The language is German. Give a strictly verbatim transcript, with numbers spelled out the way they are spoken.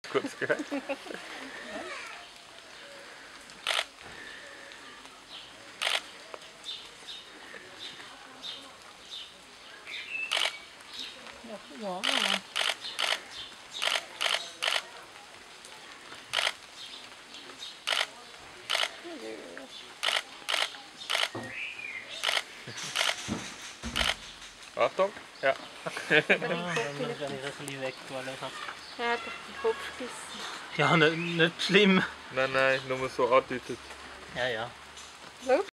kurz gehört. Ja. Achtung, ja. Wenn ich wenn ich das ein bisschen weggeholt habe. Er hat auf den Kopf gebissen. Ja, nicht, nicht schlimm. Nein, nein, nur so andeutet. Ja, ja. Schau.